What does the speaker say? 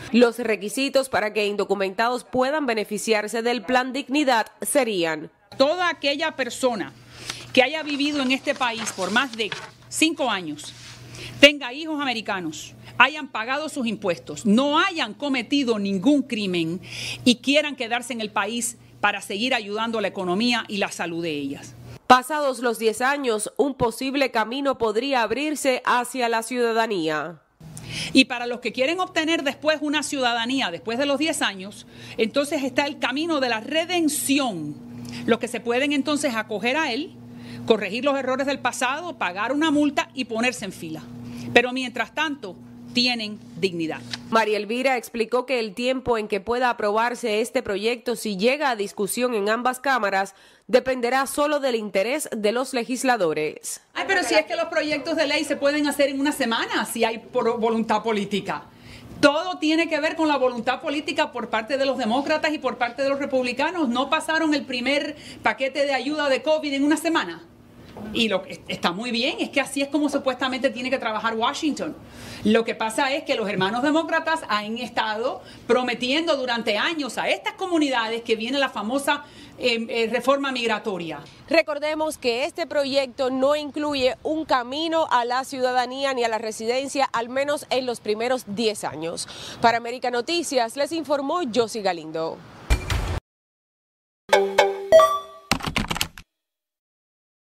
Los requisitos para que indocumentados puedan beneficiarse del Plan Dignidad serían: toda aquella persona que haya vivido en este país por más de 5 años, tenga hijos americanos, hayan pagado sus impuestos, no hayan cometido ningún crimen y quieran quedarse en el país para seguir ayudando a la economía y la salud de ellas. Pasados los 10 años, un posible camino podría abrirse hacia la ciudadanía. Y para los que quieren obtener después una ciudadanía, después de los 10 años, entonces está el camino de la redención. Los que se pueden entonces acoger a él, corregir los errores del pasado, pagar una multa y ponerse en fila. Pero mientras tanto, tienen dignidad. María Elvira explicó que el tiempo en que pueda aprobarse este proyecto, si llega a discusión en ambas cámaras, dependerá solo del interés de los legisladores. Ay, pero si es que los proyectos de ley se pueden hacer en una semana, si hay voluntad política. Todo tiene que ver con la voluntad política por parte de los demócratas y por parte de los republicanos. No pasaron el primer paquete de ayuda de COVID en una semana. Y lo que está muy bien, es que así es como supuestamente tiene que trabajar Washington. Lo que pasa es que los hermanos demócratas han estado prometiendo durante años a estas comunidades que viene la famosa reforma migratoria. Recordemos que este proyecto no incluye un camino a la ciudadanía ni a la residencia, al menos en los primeros 10 años. Para América Noticias les informó Josie Galindo.